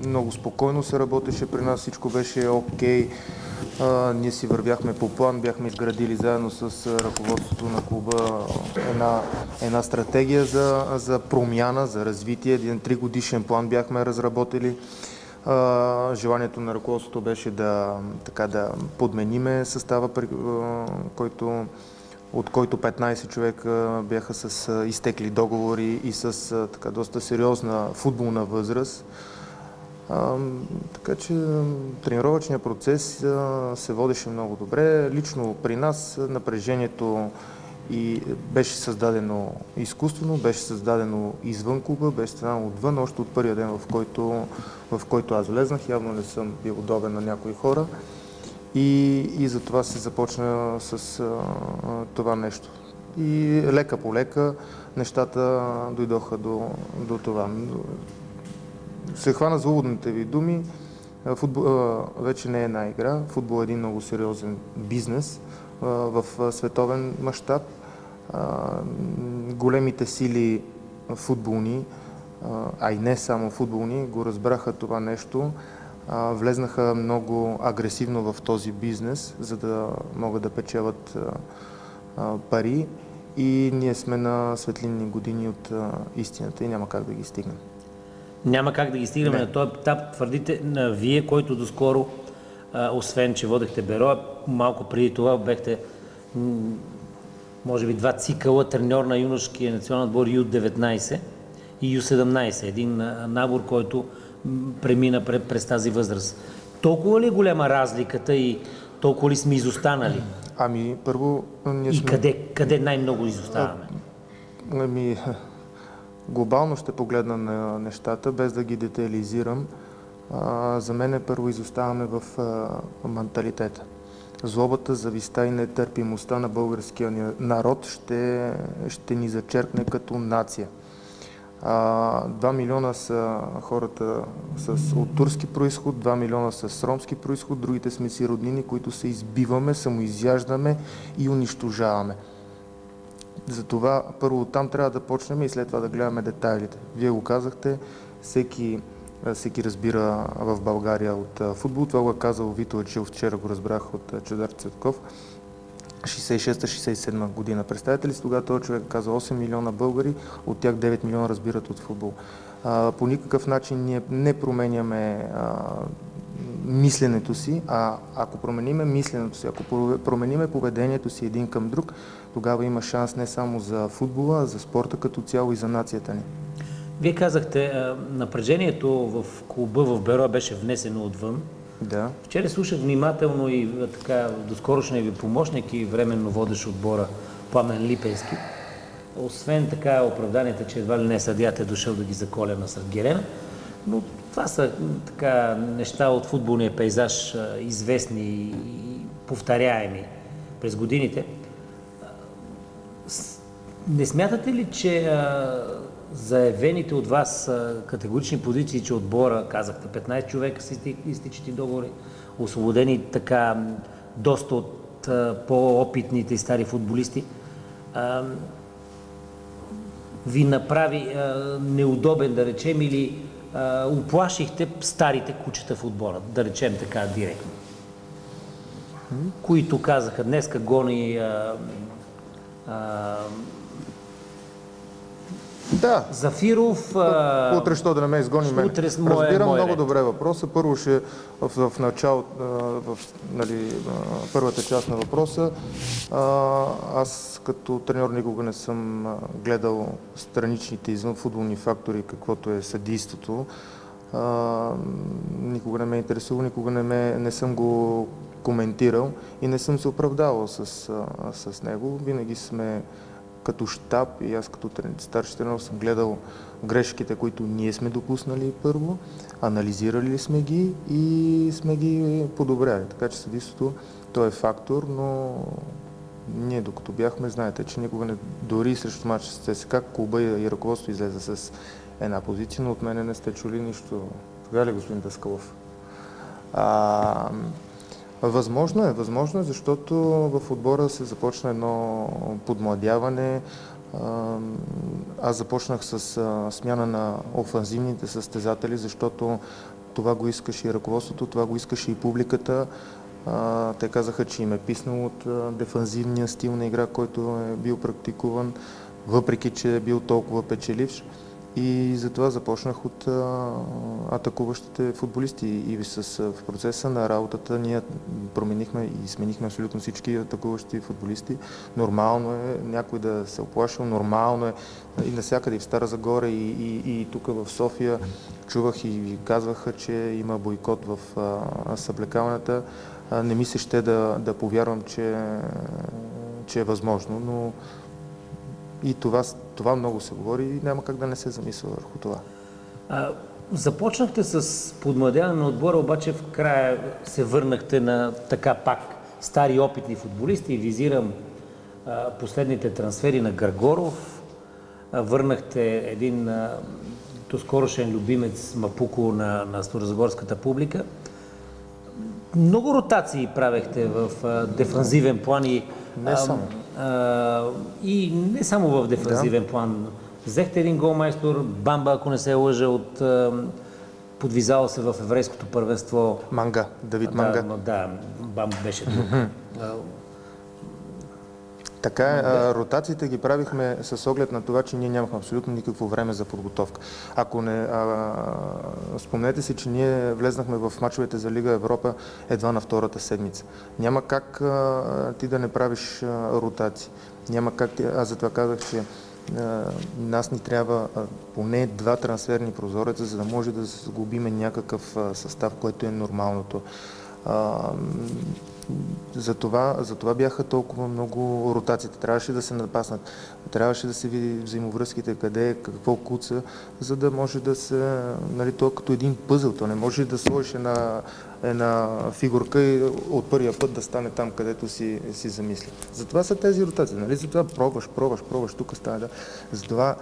много спокойно се работеше при нас, всичко беше окей. Ние си вървяхме по план, бяхме изградили заедно с ръководството на клуба една стратегия за промяна, за развитие. Един 3-годишен план бяхме разработили. Желанието на ръководството беше да подмениме състава, от който 15 човека бяха с изтекли договори и с доста сериозна футболна възраст. Така че тренировъчният процес се водеше много добре. Лично при нас напрежението и беше създадено изкуствено, беше създадено извън клуба, беше създадено отвън, още от първия ден, в който аз влезнах. Явно не съм бил удобен на някои хора и затова се започна с това нещо. И лека по лека нещата дойдоха до това. Се хвана за уводните ви думи. Футбол вече не е една игра. Футбол е един много сериозен бизнес в световен мащаб. Големите сили футболни, а и не само футболни, го разбраха това нещо. Влезнаха много агресивно в този бизнес, за да могат да печелят пари. И ние сме на светлинни години от истината и няма как да ги стигнем. Няма как да ги стигнем на този етап. Твърдите, вие, който доскоро, освен че водехте Берое, малко преди това бехте, може би, 2 цикъла треньор на юношкия национален отбор Ю-19 и Ю-17. Един набор, който премина през тази възраст. Толкова ли е голяма разликата и толкова ли сме изостанали? Ами, първо... И къде най-много изоставаме? Глобално ще погледна на нещата, без да ги детайлизирам. За мен първо изоставаме в менталитета. Злобата, завистта и нетърпимостта на българския народ ще ни зачеркне като нация. 2 милиона са хората от турски происход, 2 милиона са с ромски происход, другите сме си роднини, които се избиваме, самоизяждаме и унищожаваме. Затова първо там трябва да почнем и след това да гледаме детайлите. Вие го казахте, всеки разбира в България от футбол. Това го е казал Вито Ачил, вчера го разбрах от Чедар Цветков. 66-67 година. Представете ли си, тогава този човек каза 8 милиона българи, от тях 9 милиона разбират от футбол. По никакъв начин ние не променяме мисленето си, а ако промениме мисленето си, ако промениме поведението си един към друг, тогава има шанс не само за футбола, а за спорта като цяло и за нацията ни. Вие казахте, напрежението в клуба в Берое беше внесено отвън. Да. Вчера слушах внимателно и доскорошния ви помощник и временно водещ отбора Пламен Липенски. Освен така оправданията, че едва ли не съдията е дошъл да ги заколя на Съргелена, но това са неща от футболния пейзаж, известни и повторяеми през годините. Не смятате ли, че заявените от вас категорични позиции, че отбора, казахте, 15 човека са изтичати договори, освободени доста от по-опитните и стари футболисти, ви направи неудобен, да речем, или уплашихте старите кучета в отбора, да речем така директно, които казаха днеска гони Да. Зафиров... Утре що да не ме изгони мен. Разбирам много добре въпроса. Първо в начало, първата част на въпроса, аз като треньор никога не съм гледал страничните извън футболни фактори, каквото е съдийството. Никога не ме е интересувало, никога не съм го коментирал и не съм се оправдавал с него. Винаги сме като щаб и аз като старши тренер съм гледал грешките, които ние сме допуснали първо, анализирали сме ги и сме ги подобряли. Така че съдийството, то е фактор, но ние докато бяхме, знаете, че никога не, дори срещу матча с ЦСКА, клуба и ръководство излезе с една позиция, но от мене не сте чули нищо. Така ли, господин Даскалов? Възможно е, защото в отбора се започна едно подмладяване, Аз започнах с смяна на офанзивните състезатели, защото това го искаше и ръководството, това го искаше и публиката. Те казаха, че им е писнало от дефанзивния стил на игра, който е бил практикуван, въпреки че е бил толкова печеливш. И затова започнах от атакуващите футболисти и в процеса на работата ние променихме и сменихме абсолютно всички атакуващи футболисти. Нормално е някой да се оплашил, нормално е и навсякъде, и в Стара Загора, и тук в София чувах и казваха, че има бойкот в съблекалната. Не ми се ще да повярвам, че е възможно, но и това много се говори и няма как да не се замисля върху това. Започнахте с подмладяване на отбора, обаче в края се върнахте на така пак стари опитни футболисти и визирам последните трансфери на Гаргоров. Върнахте един доскорошен любимец Мапуко на старозагорската публика. Много ротации правехте в дефанзивен план и не само. И не само в дефанзивен план. Взехте един голмайстор, Бамба, ако не се лъжа, подвизал се в еврейското първенство. Манга, Давид Манга. Да, Бамба беше тук. Така, ротациите ги правихме с оглед на това, че ние нямахме абсолютно никакво време за подготовка. Ако не... спомнете си, че ние влезнахме в мачовете за Лига Европа едва на втората седмица. Няма как ти да не правиш ротации. Няма как ти... Аз затова казах, че нас ни трябва поне 2 трансферни прозореца, за да може да загубиме някакъв състав, което е нормалното. Затова бяха толкова много ротациите. Трябваше да се напаснат. Трябваше да се види взаимовръзките, къде, какво куца, за да може да се... Нали, то като един пъзъл. То не може да сложиш една фигурка и от първия път да стане там, където си замисли. Затова са тези ротации. Нали? Затова пробваш, тук стане. Да. Затова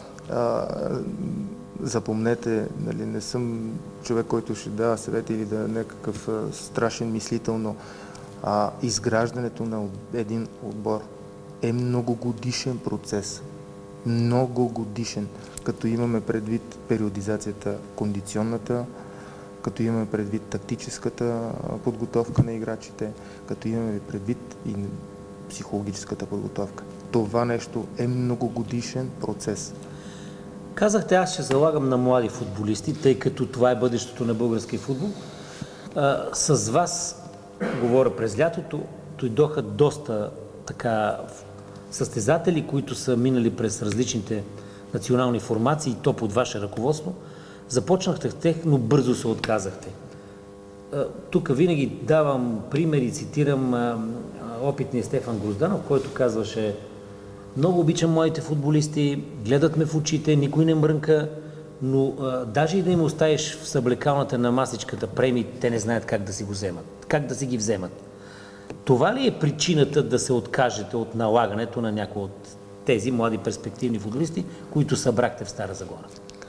запомнете, нали, не съм човек, който ще дава съвети или да е някакъв страшен мислител, но изграждането на един отбор е многогодишен процес. Многогодишен, като имаме предвид периодизацията, кондиционната, като имаме предвид тактическата подготовка на играчите, като имаме предвид и психологическата подготовка. Това нещо е многогодишен процес. Казахте, аз ще залагам на млади футболисти, тъй като това е бъдещето на българския футбол. С вас, говоря през лятото, дойдоха доста така състезатели, които са минали през различните национални формации, то под ваше ръководство. Започнахте в тях, но бързо се отказахте. Тук винаги давам примери, цитирам опитния Стефан Грозданов, който казваше: много обичам моите футболисти, гледат ме в очите, никой не мрънка, но даже и да им оставиш в съблекалната на масичката премии, те не знаят как да си го вземат, как да си ги вземат. Това ли е причината да се откажете от налагането на някои от тези млади перспективни футболисти, които събрахте в Стара Загора?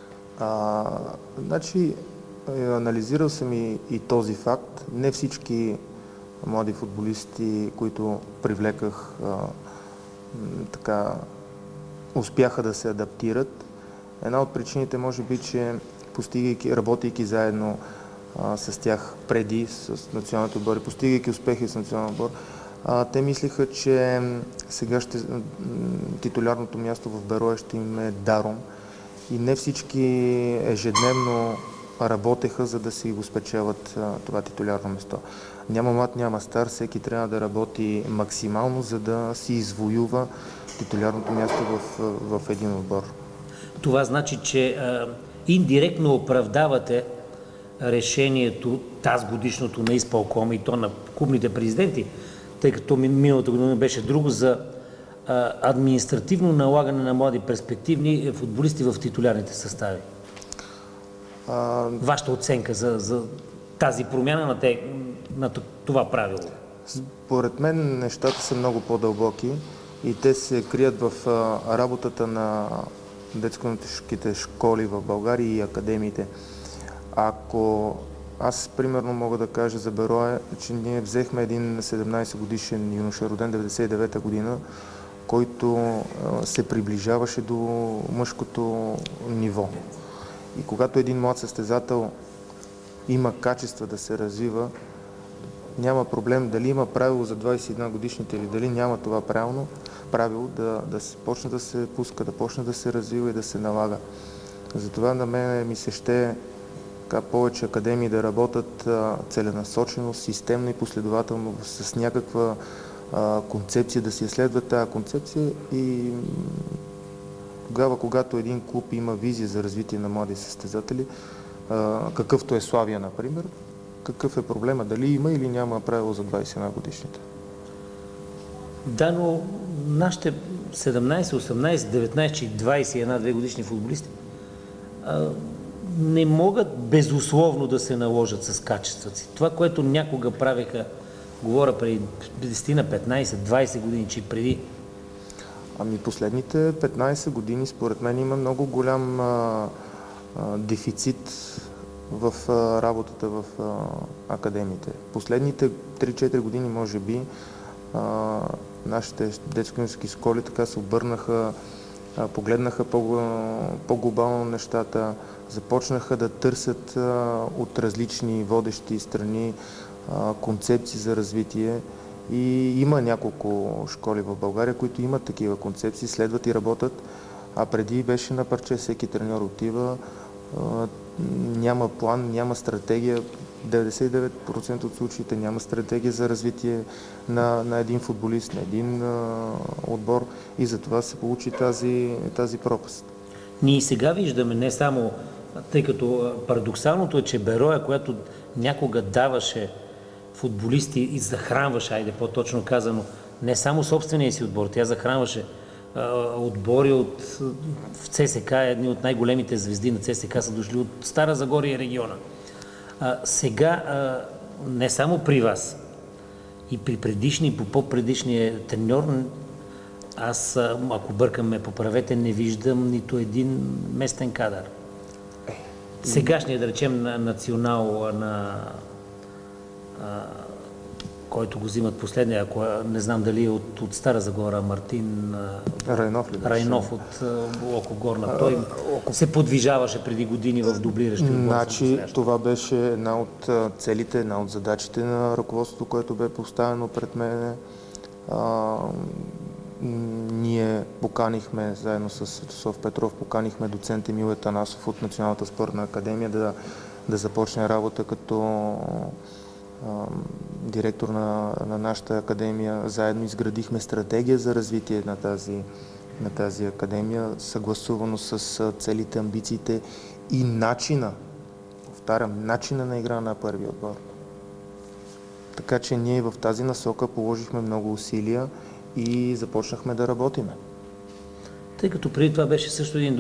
Значи, анализирал съм и този факт. Не всички млади футболисти, които привлеках, така успяха да се адаптират. Една от причините може би, че работейки заедно с тях преди, с националните отбори, постигайки успехи с националния отбор, те мислиха, че сега титулярното място в Берое ще им е даром и не всички ежедневно работеха, за да си го спечелят това титулярно место. Няма млад, няма стар, всеки трябва да работи максимално, за да си извоюва титулярното място в един отбор. Това значи, че индиректно оправдавате решението тази годишното на изпълкома и то на клубните президенти, тъй като миналата година беше друго, за административно налагане на млади перспективни футболисти в титулярните състави. Вашата оценка за тази промяна на това правило? Според мен нещата са много по-дълбоки и те се крият в работата на детско-юношеските школи в България и академиите. Ако аз примерно мога да кажа за Берое, че ние взехме един 17 годишен юноша, роден 99-та година, който се приближаваше до мъжкото ниво. И когато един млад състезател има качества да се развива, няма проблем дали има правило за 21 годишните или дали няма това правило да се почне да се пуска, да почне да се развива и да се налага. Затова на мен ми се ще повече академии да работят целенасочено, системно и последователно с някаква концепция, да си следва тази концепция и тогава, когато един клуб има визия за развитие на млади състезатели, какъвто е Славия, например, какъв е проблема? Дали има или няма правило за 21 годишните? Да, но нашите 17, 18, 19 и 21-2 годишни футболисти не могат безусловно да се наложат с качествата си. Това, което някога правеха, говоря преди 10, 15, 20 години, че преди. Ами последните 15 години, според мен, има много голям дефицит в работата в академиите. Последните 3-4 години, може би, нашите детско-юношески школи така се обърнаха, погледнаха по-глобално нещата, започнаха да търсят от различни водещи страни концепции за развитие и има няколко школи в България, които имат такива концепции, следват и работят, а преди беше на парче, всеки треньор отива, няма план, няма стратегия, 99% от случаите няма стратегия за развитие на един футболист, на един отбор и затова се получи тази пропаст. Ние и сега виждаме не само, тъй като парадоксалното е, че Бероя, която някога даваше футболисти и захранваше, айде по-точно казано, не само собствения си отбор, тя захранваше отбори в ЦСК, едни от най-големите звезди на ЦСК са дошли от Стара Загора и региона. Сега, не само при вас, и при предишни, по по-предишния треньор, аз, ако бъркам ме поправете, не виждам нито един местен кадър. Сегашният, да речем, национал който го взимат последния, ако не знам дали е от Стара Загора, Мартин Райнов от Локогорна. Той се подвижаваше преди години в дублиращи отбор. Значи, това беше една от целите, една от задачите на ръководството, което бе поставено пред мен. Ние поканихме, заедно с Светослав Петров, поканихме доцент Емил Етанасов от Националната спортна академия да започне работа като директор на нашата академия. Заедно изградихме стратегия за развитие на тази академия, съгласувано с целите, амбициите и начина на игра на първи отбор. Така че ние в тази насока положихме много усилия и започнахме да работиме. Тъй като преди това беше също един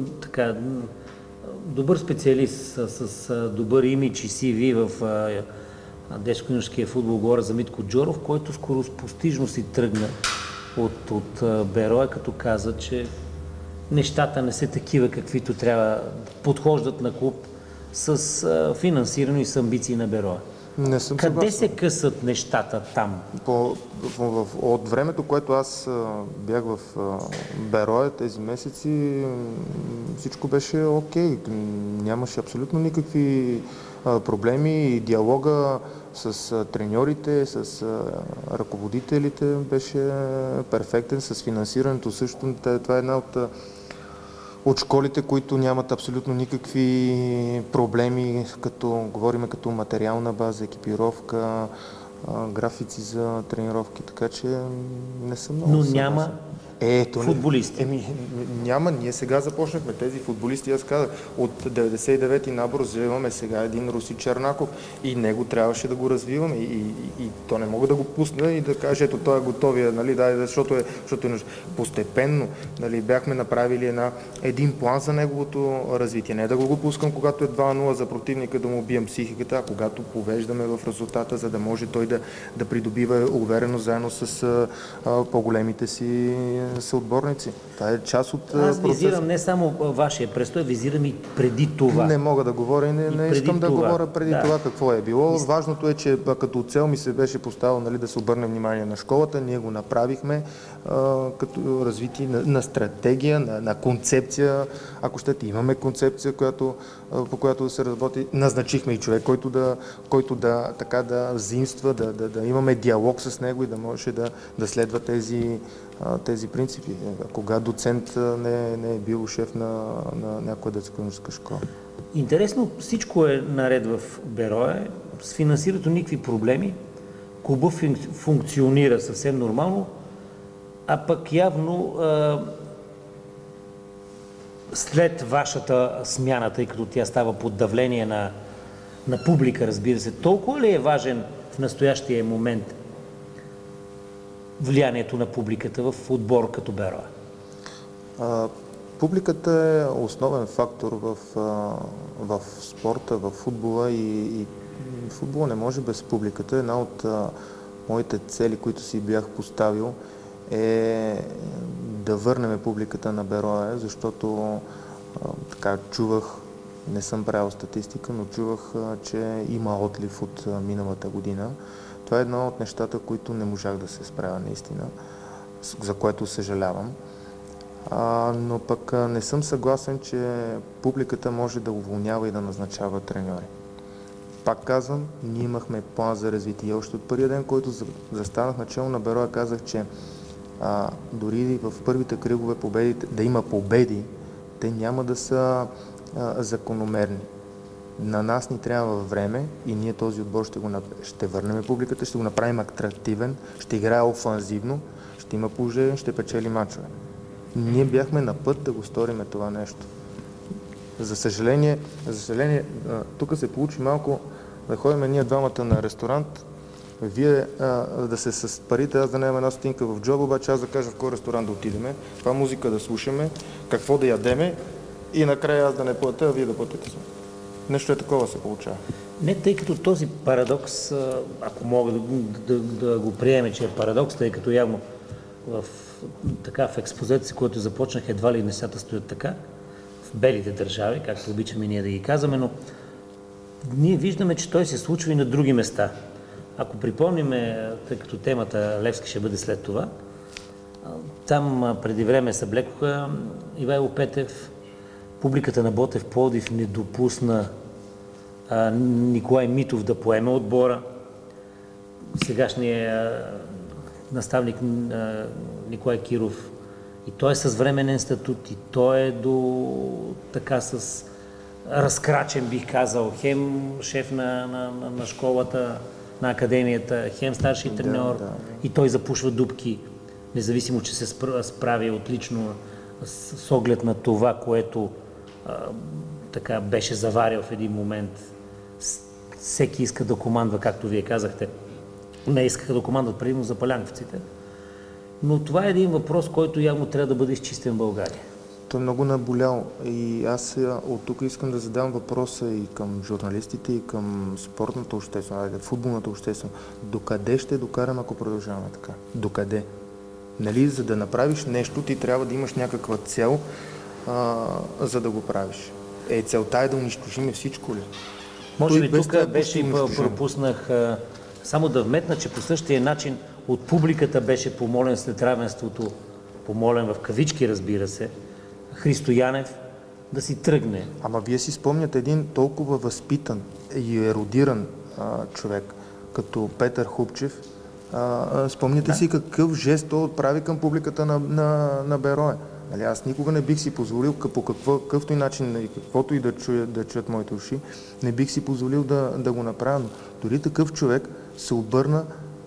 добър специалист с добър имидж и CV в детско-юношеския футбол, говоря за Митко Джоров, който скоро постижно си тръгна от Бероя, като каза, че нещата не са такива, каквито трябва, подхождат на клуб с финансиране и с амбиции на Бероя. Не съм Къде съгласен. се късат нещата там? От времето, което аз бях в Бероя тези месеци, всичко беше окей. Нямаше абсолютно никакви проблеми и диалога с треньорите, с ръководителите беше перфектен, с финансирането също. Това е една от школите, които нямат абсолютно никакви проблеми, говорим като материална база, екипировка, графици за тренировки, така че не съм много Но съгласен. няма футболисти. Няма. Ние сега започнахме тези футболисти. Аз казах, от 99-ти набор вземаме сега един Руси Чернаков и него трябваше да го развиваме и то не мога да го пусна и да кажа, ето той е готовия, нали, защото е постепенно, нали, бяхме направили един план за неговото развитие. Не да го пускам, когато е 2-0 за противника, да му бием психиката, а когато повеждаме в резултата, за да може той да придобива увереност заедно с по-големите си съотборници. Това е част от Аз процеса. визирам не само вашия престой, визирам и преди това. Не мога да говоря и не искам да говоря преди това какво е било. Важното е, че като цел ми се беше поставил, нали, да се обърне внимание на школата. Ние го направихме като развитие на стратегия, на концепция. Ако щете, имаме концепция, по която да се работи. Назначихме и човек, който да взаимства, да имаме диалог с него и да може да следва тези принципи. Кога доцент не е бил шеф на някоя детско-юношеска школа. Интересно, всичко е наред в Берое, с финансирането никакви проблеми, клубът функционира съвсем нормално, а пък явно след вашата смяна, тъй като тя става под давление на публика, разбира се, толкова ли е важен в настоящия момент влиянието на публиката в отбор като Берое? Публиката е основен фактор в спорта, в футбола и футбола не може без публиката. Една от моите цели, които си бях поставил, е да върнем публиката на Берое, защото така чувах, не съм правил статистика, но чувах, че има отлив от миналата година. Това е едно от нещата, които не можах да се справя наистина, за което съжалявам. Но пък не съм съгласен, че публиката може да уволнява и да назначава треньори. Пак казвам, ние имахме план за развитие. Още от първия ден, който застанах начало на Берое, казах, че дори в първите кръгове да има победи, те няма да са закономерни. На нас ни трябва време и ние този отбор ще върнем публиката, ще го направим атрактивен, ще играе офанзивно, ще има положение, ще печели мачове. Ние бяхме на път да го сториме това нещо. За съжаление, тук се получи малко да ходим ние двамата на ресторант, вие да се с парите, аз да нямам една стотинка в джоба, обаче аз да кажа в кой ресторант да отидеме, каква музика да слушаме, какво да ядеме и накрая аз да не платя, а вие да платите сме. Нещо е такова се получава. Не, тъй като този парадокс, ако мога да го приеме, че е парадокс, тъй като явно в експозицията, който започнах, едва ли нещата стоят така, в белите държави, както обичаме ние да ги казваме, но ние виждаме, че той се случва и на други места. Ако припомниме, тъй като темата Левски ще бъде след това, там преди време съблекоха Ивайло Петев, публиката на Ботев Пловдив не допусна Николай Митов да поеме отбора. Сегашният наставник Николай Киров, и той е с временен статут, и той е с разкрачен, бих казал, хем шеф на школата, на академията, хем старши треньор, и той запушва дупки, независимо, че се справи отлично с оглед на това, което беше заварил в един момент. Всеки иска да командва, както вие казахте. Не искаха да командват предимно за палянковците. Но това е един въпрос, който явно трябва да бъде изчистен в България. Той е много наболял и аз от тук искам да задам въпроса и към журналистите, и към спортната общественост, футболната общественост. Докъде ще докарам, ако продължаваме така? Докъде? Нали, за да направиш нещо, ти трябва да имаш някаква цел, за да го правиш. Целта е да унищожим всичко ли? Може би тук беше и пропуснах само да вметна, че по същия начин от публиката беше помолен след равенството, помолен в кавички, разбира се, Христо Янев да си тръгне. Ама вие си спомняте един толкова възпитан и ерудиран човек, като Петър Хубчев. Спомняте си какъв жест той отправи към публиката на Берое. Нали, аз никога не бих си позволил по какъвто и начин и каквото и да чуят моите уши, не бих си позволил да го направя. Но дори такъв човек се обърна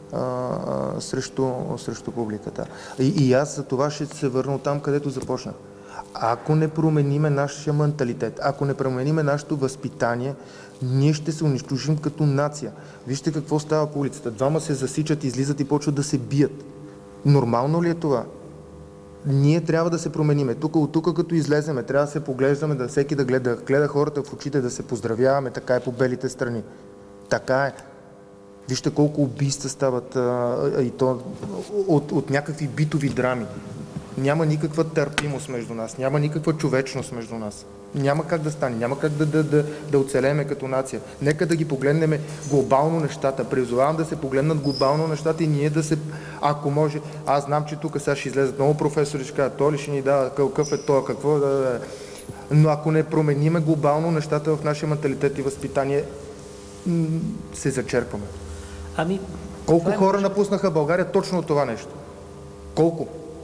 срещу публиката. И аз за това ще се върна там, където започнах. Ако не промениме нашия менталитет, ако не промениме нашето възпитание, ние ще се унищожим като нация. Вижте какво става по улицата. Двама се засичат, излизат и почват да се бият. Нормално ли е това? Ние трябва да се промениме. От тук като излеземе, трябва да се поглеждаме, да всеки да гледа хората в очите, да се поздравяваме. Така е по белите страни. Така е. Вижте колко убийства стават и то от някакви битови драми. Няма никаква търпимост между нас, няма никаква човечност между нас. Няма как да стане, няма как да оцелеме като нация. Нека да ги погледнем глобално нещата. Призовавам да се погледнат глобално нещата и ние да се, ако може, аз знам, че тук сега ще излезат много професори, ще кажат, той ли ще ни дава, какъв е той, какво да. Но ако не промениме глобално нещата в нашия менталитет и възпитание, се зачерпваме. Колко хора напуснаха България точно от това нещо? Колко?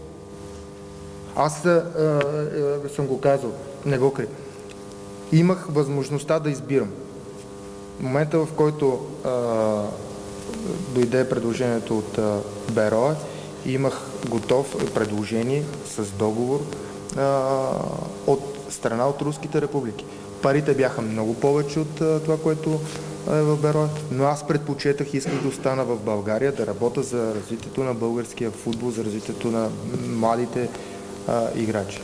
Аз съм го казал, не го крия. Имах възможността да избирам. В момента, в който дойде предложението от БРО, имах готов предложение с договор от страна от руските републики. Парите бяха много повече от това, което е в БРО, но аз предпочетах и исках да остана в България, да работя за развитието на българския футбол, за развитието на младите играчи.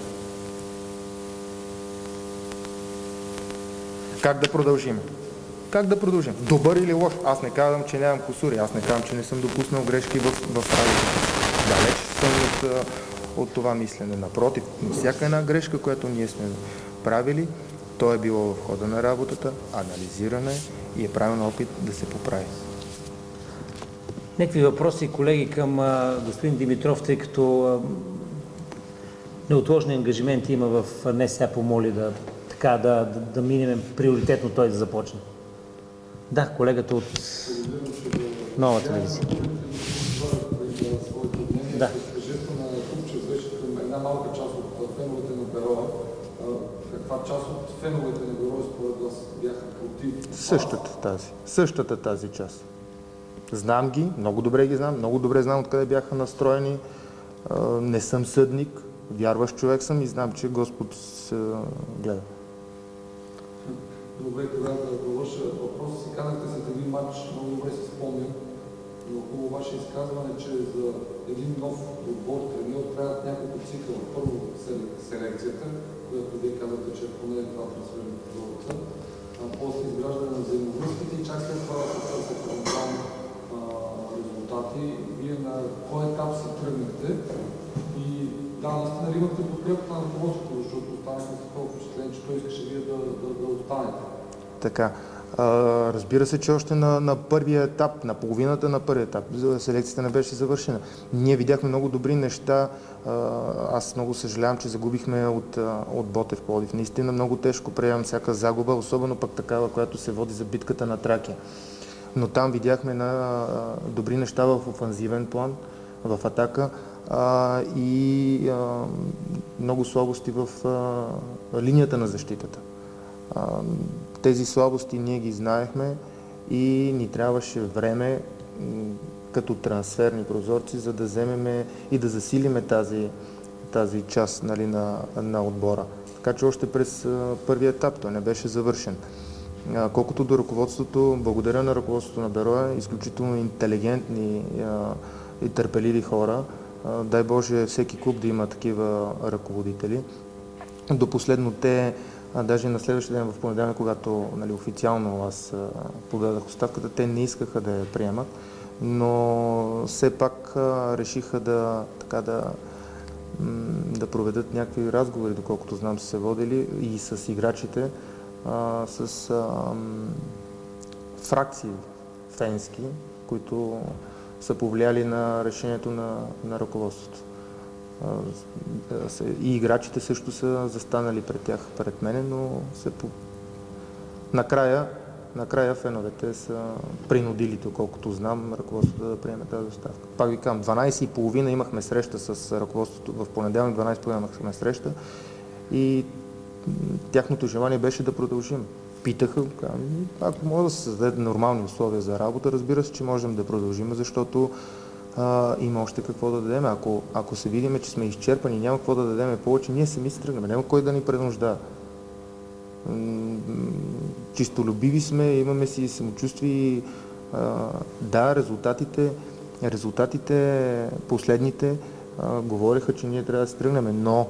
Как да продължим? Как да продължим? Добър или лош? Аз не казвам, че нямам кусури, аз не казвам, че не съм допуснал грешки в работата. Далеч съм от това мислене. Напротив, всяка една грешка, която ние сме правили, то е било в хода на работата, анализиране и е правилно опит да се поправи. Някакви въпроси, колеги, към господин Димитров, тъй като неотложни ангажименти има в НСА, помоли да минем приоритетно той да започне. Да, колегата от Нова телевизия. Да. Кажете на Купчев беше към една малка част от феновете на БРО. Каква част от феновете на БРО според вас бяха против? Същата тази част. Знам ги, много добре ги знам, много добре знам откъде бяха настроени. Не съм съдник, вярващ човек съм и знам, че Господ се гледа. Добре, тогава да довърша въпроса си. Казахте след един матч, много добре се спомням, но хубаво ваше изказване, че за един нов отбор треньор трябват няколко цикъла. Първо селекцията, която вие казвате, че поне е това трансферна процедурата, после изграждане на взаимовръзките и чак след това да се търсят евентуални резултати. Вие на кой етап се тръгнете и да, наистина имахте подкрепата на ръководството, защото останахте с такова впечатление, че той искаше вие да останете. Така. Разбира се, че още на първия етап, на половината на първия етап, селекцията не беше завършена. Ние видяхме много добри неща. Аз много съжалявам, че загубихме от Ботев Пловдив. Наистина много тежко приемам всяка загуба, особено пък такава, която се води за битката на Тракия. Но там видяхме добри неща в офанзивен план, в атака и много слабости в линията на защитата. Тези слабости ние ги знаехме и ни трябваше време като трансферни прозорци, за да вземем и да засилиме тази част, нали, на отбора. Така че още през първия етап той не беше завършен. Колкото до ръководството, благодаря на ръководството на БРО, изключително интелигентни и търпеливи хора. Дай Боже всеки клуб да има такива ръководители. До последно те, даже на следващия ден в понеделник, когато, нали, официално аз подадах оставката, те не искаха да я приемат, но все пак решиха да проведат някакви разговори, доколкото знам са се водили и с играчите, с фракции фенски, които са повлияли на решението на ръководството. И играчите също са застанали пред мене, но накрая феновете са принудили, доколкото знам, ръководството да приеме тази оставка. Пак ви казвам, 12:30 имахме среща с ръководството, в понеделник 12:30 имахме среща и тяхното желание беше да продължим. Питаха, ако може да се създадат нормални условия за работа, разбира се, че можем да продължим, защото има още какво да дадем. Ако се видим, че сме изчерпани, няма какво да дадем повече, ние сами се тръгнем, няма кой да ни принуждава. Чистолюбиви сме, имаме си самочувствие. Да, резултатите последните говореха, че ние трябва да се тръгнем, но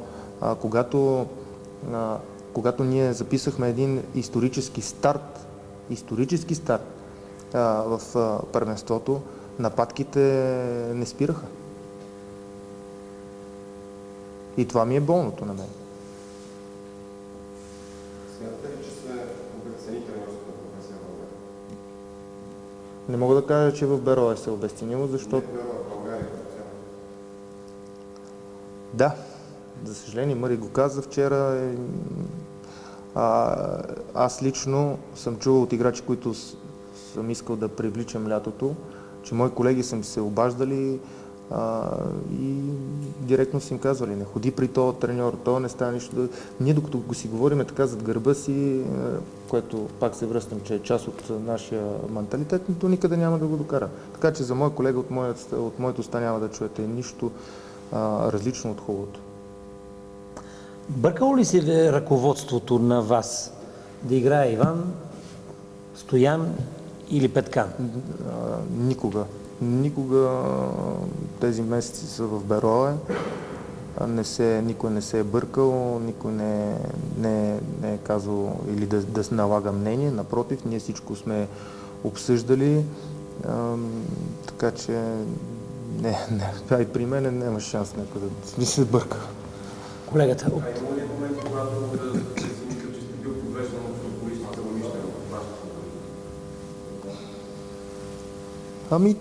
когато ние записахме един исторически старт в първенството, нападките не спираха. И това ми е болното на мен. Смятате ли, че сме обесценили треньорската професия в България? Не мога да кажа, че в Берое се обезценило, защото... Не в България, Да, за съжаление, Мари го каза вчера. Аз лично съм чувал от играчи, които съм искал да привличам лятото, че мои колеги са ми се обаждали и директно са им казвали: не ходи при този треньор, то не става нищо. Ние докато го си говорим така зад гърба си, което пак се връщам, че е част от нашия менталитет, то никъде няма да го докара. Така че за мой колега от моето уста няма да чуете нищо различно от хубавото. Бъркало ли се ръководството на вас да играе Иван, Стоян или Петкан? Никога. Никога тези месеци са в Берое. Никой не се е бъркал, никой не е казал или да се налага мнение. Напротив, ние всичко сме обсъждали, така че и при мен няма шанс някой да ми се бърка. Колегата. има ли моменти, когато си мисля, че сте бил подвеждан от футболистите умишлено в вашата футболиста?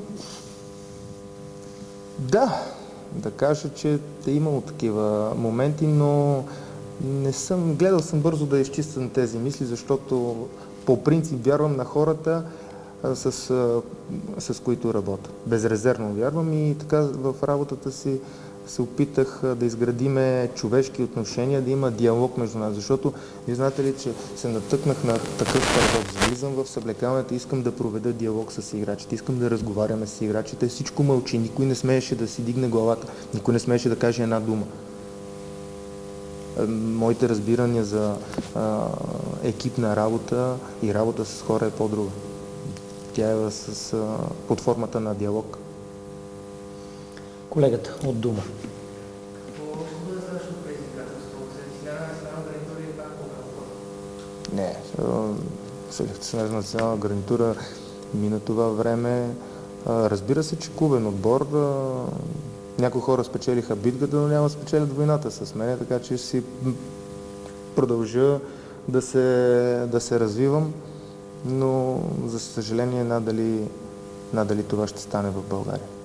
Да кажа, че е имало такива моменти, но гледал съм бързо да изчистя тези мисли, защото по принцип вярвам на хората, с които работя. Безрезервно вярвам и така в работата си се опитах да изградиме човешки отношения, да има диалог между нас, защото вие знаете ли, че се натъкнах на такъв парадокс. Влизам в съблекалната, искам да проведа диалог с играчите, искам да разговаряме с играчите, всичко мълчи, никой не смееше да си дигне главата, никой не смееше да каже една дума. Моите разбирания за екипна работа и работа с хора е по-друга. Тя е под формата на диалог. Колегата от Дума. Не, селекционер национална гарнитура мина това време. Разбира се, че клубен отбор. Някои хора спечелиха битката, но няма да спечелят войната с мен, така че си продължа да се развивам, но за съжаление надали това ще стане в България.